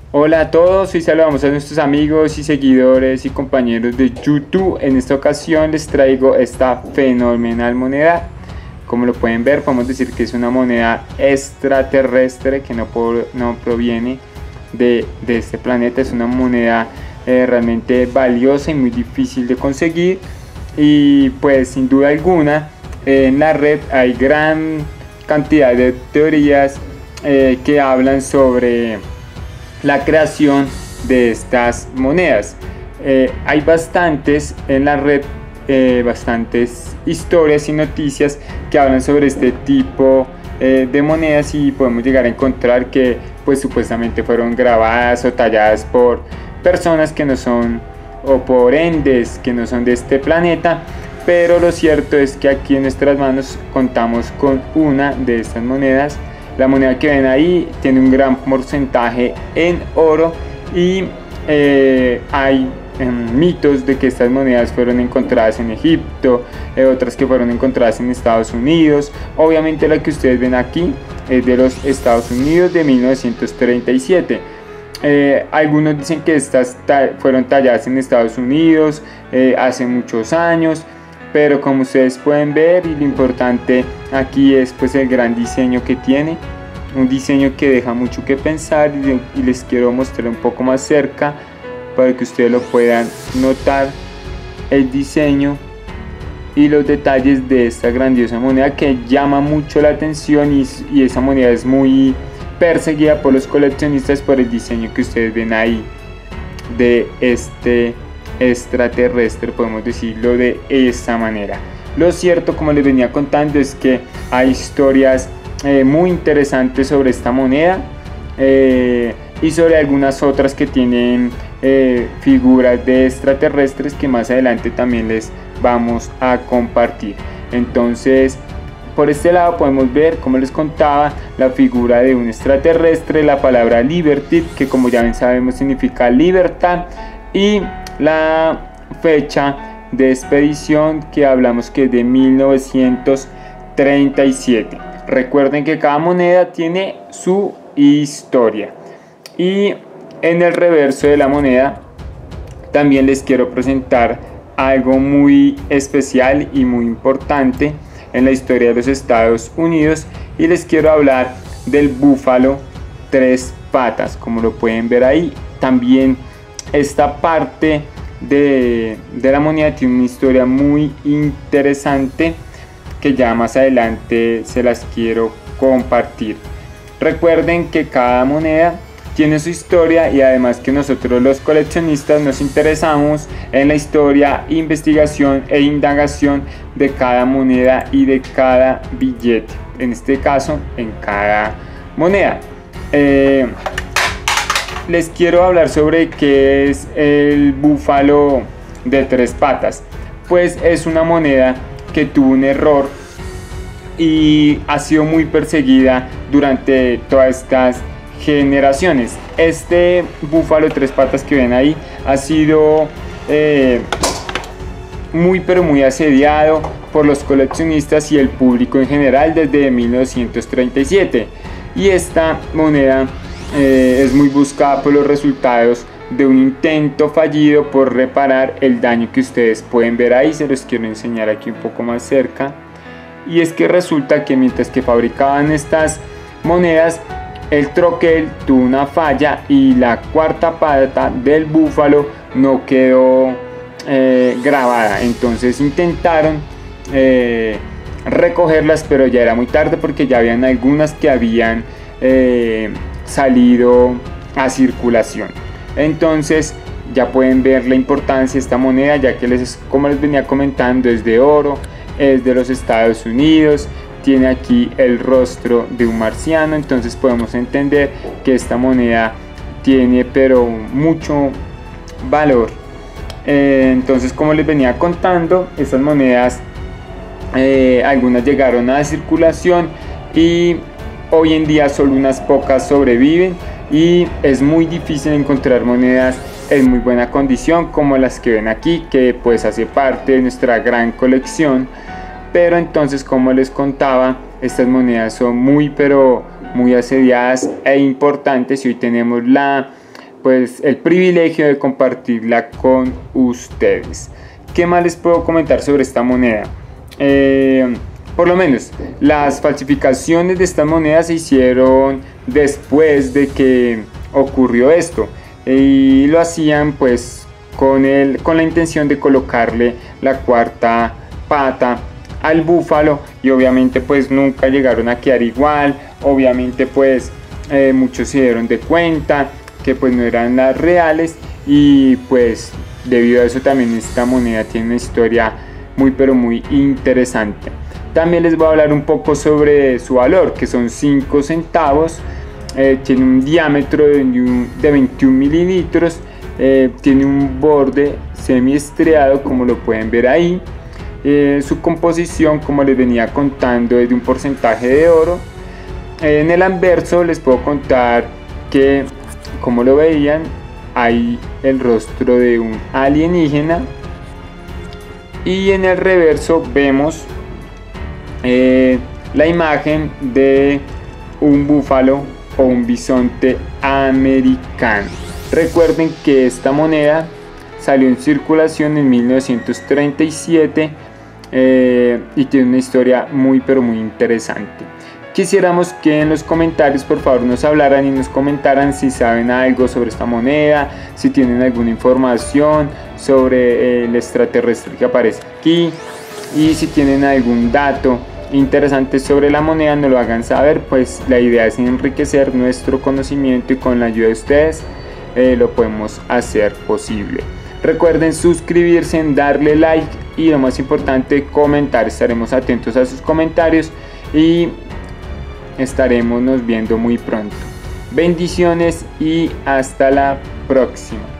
Hola a todos, hoy saludamos a nuestros amigos y seguidores y compañeros de YouTube. En esta ocasión les traigo esta fenomenal moneda. Como lo pueden ver, podemos decir que es una moneda extraterrestre que no proviene de este planeta. Es una moneda realmente valiosa y muy difícil de conseguir. Y pues sin duda alguna en la red hay gran cantidad de teorías que hablan sobre la creación de estas monedas. Hay bastantes en la red, bastantes historias y noticias que hablan sobre este tipo de monedas, y podemos llegar a encontrar que pues supuestamente fueron grabadas o talladas por personas que no son, o por endes que no son de este planeta. Pero lo cierto es que aquí en nuestras manos contamos con una de estas monedas. La moneda que ven ahí tiene un gran porcentaje en oro, y hay mitos de que estas monedas fueron encontradas en Egipto, otras que fueron encontradas en Estados Unidos. Obviamente la que ustedes ven aquí es de los Estados Unidos de 1937. Algunos dicen que estas fueron talladas en Estados Unidos hace muchos años, pero como ustedes pueden ver, y lo importante aquí es pues el gran diseño que tiene, un diseño que deja mucho que pensar, y les quiero mostrar un poco más cerca para que ustedes lo puedan notar, el diseño y los detalles de esta grandiosa moneda que llama mucho la atención, y esa moneda es muy perseguida por los coleccionistas por el diseño que ustedes ven ahí de este extraterrestre, podemos decirlo de esta manera. Lo cierto, como les venía contando, es que hay historias muy interesantes sobre esta moneda, y sobre algunas otras que tienen figuras de extraterrestres que más adelante también les vamos a compartir. Entonces, por este lado podemos ver, como les contaba, la figura de un extraterrestre, la palabra Liberty, que como ya ven sabemos significa libertad, y la fecha de expedición que hablamos que es de 1937. Recuerden que cada moneda tiene su historia. Y en el reverso de la moneda también les quiero presentar algo muy especial y muy importante en la historia de los Estados Unidos, y les quiero hablar del búfalo tres patas. Como lo pueden ver ahí, también esta parte de la moneda tiene una historia muy interesante que ya más adelante se las quiero compartir. Recuerden que cada moneda tiene su historia, y además que nosotros los coleccionistas nos interesamos en la historia, investigación e indagación de cada moneda y de cada billete, en este caso en cada moneda. Les quiero hablar sobre qué es el búfalo de tres patas. Pues es una moneda que tuvo un error y ha sido muy perseguida durante todas estas generaciones. Este búfalo de tres patas que ven ahí ha sido muy asediado por los coleccionistas y el público en general desde 1937, y esta moneda es muy buscada por los resultados de un intento fallido por reparar el daño que ustedes pueden ver ahí. Se los quiero enseñar aquí un poco más cerca, y es que resulta que mientras que fabricaban estas monedas, el troquel tuvo una falla y la cuarta pata del búfalo no quedó grabada. Entonces intentaron recogerlas, pero ya era muy tarde porque ya habían algunas que habían salido a circulación. Entonces ya pueden ver la importancia de esta moneda, ya que como les venía comentando, es de oro, es de los Estados Unidos, tiene aquí el rostro de un marciano. Entonces podemos entender que esta moneda tiene pero mucho valor. Entonces, como les venía contando, estas monedas algunas llegaron a circulación, y hoy en día solo unas pocas sobreviven, y es muy difícil encontrar monedas en muy buena condición como las que ven aquí, que pues hace parte de nuestra gran colección. Pero entonces, como les contaba, estas monedas son muy asediadas e importantes, y hoy tenemos la pues el privilegio de compartirla con ustedes. ¿Qué más les puedo comentar sobre esta moneda? Por lo menos las falsificaciones de estas monedas se hicieron después de que ocurrió esto, y lo hacían pues con la intención de colocarle la cuarta pata al búfalo, y obviamente pues nunca llegaron a quedar igual. Obviamente pues muchos se dieron de cuenta que pues no eran las reales, y pues debido a eso también esta moneda tiene una historia muy pero muy interesante. También les voy a hablar un poco sobre su valor, que son 5 centavos. Tiene un diámetro de 21 mililitros, tiene un borde semiestriado como lo pueden ver ahí. Su composición, como les venía contando, es de un porcentaje de oro. En el anverso les puedo contar que, como lo veían, hay el rostro de un alienígena, y en el reverso vemos la imagen de un búfalo o un bisonte americano. Recuerden que esta moneda salió en circulación en 1937 y tiene una historia muy pero muy interesante. Quisiéramos que en los comentarios por favor nos hablaran y nos comentaran si saben algo sobre esta moneda, si tienen alguna información sobre el extraterrestre que aparece aquí, y si tienen algún dato interesante sobre la moneda nos lo hagan saber, pues la idea es enriquecer nuestro conocimiento, y con la ayuda de ustedes lo podemos hacer posible. Recuerden suscribirse, darle like y lo más importante, comentar. Estaremos atentos a sus comentarios y estaremos nos viendo muy pronto. Bendiciones y hasta la próxima.